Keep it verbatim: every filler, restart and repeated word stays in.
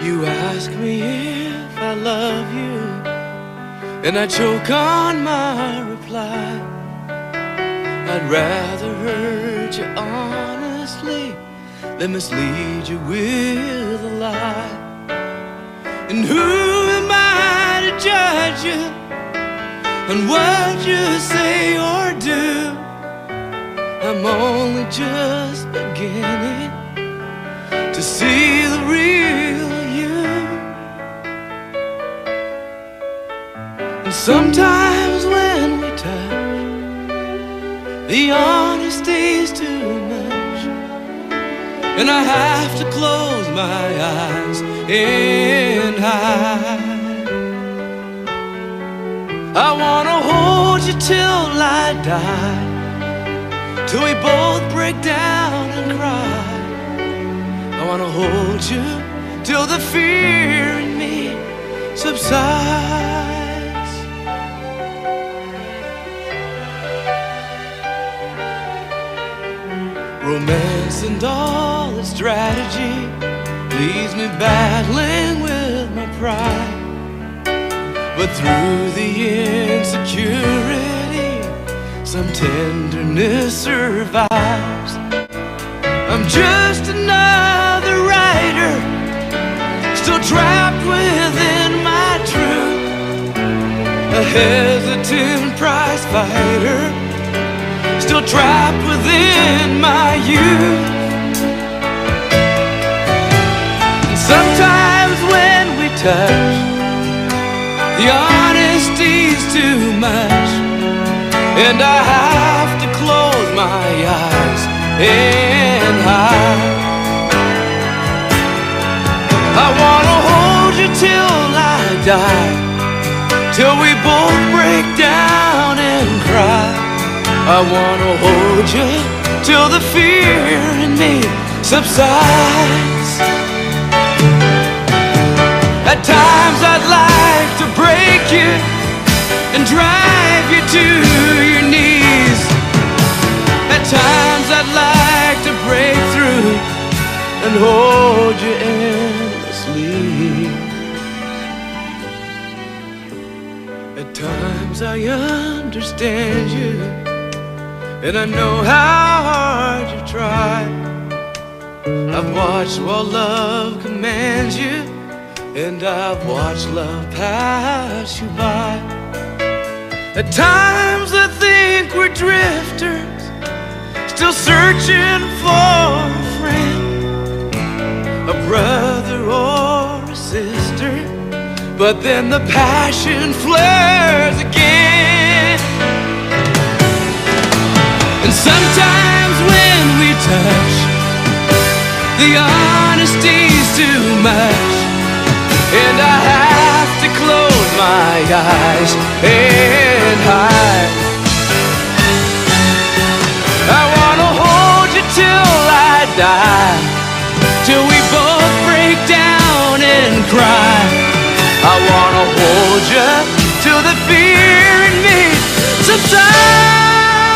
you ask me if I love you, and I choke on my reply. I'd rather hurt you honestly than mislead you with a lie. And who am I to judge you on what you say or do? I'm only just beginning to see the real you. And sometimes when we touch, the honesty's too much, and I have to close my eyes and hide. I wanna hold you till I die, till we both break down and cry. I wanna hold you till the fear in me subsides. Romance and all its strategy leaves me battling with my pride. But through the insecurity, some tenderness survives. I'm just another writer, still trapped within my truth, a hesitant prize fighter, still trapped within my youth. And sometimes when we touch, the honesty's too much, and I have to close my eyes and hide. I wanna hold you till I die, till we both break down and cry. I wanna hold you till the fear in me subsides. At times I'd like to break you and drive you to your knees. At times I'd like to break through and hold you endlessly. At times I understand you, and I know how hard you try. I've watched while love commands you, and I've watched love pass you by. At times I think we're drifters, still searching for a friend, a brother or a sister. But then the passion flares again. And sometimes when we touch, the honesty's too much, and I have to close my eyes and hide. I wanna hold you till I die, till we both break down and cry. I wanna hold you till the fear in me subsides.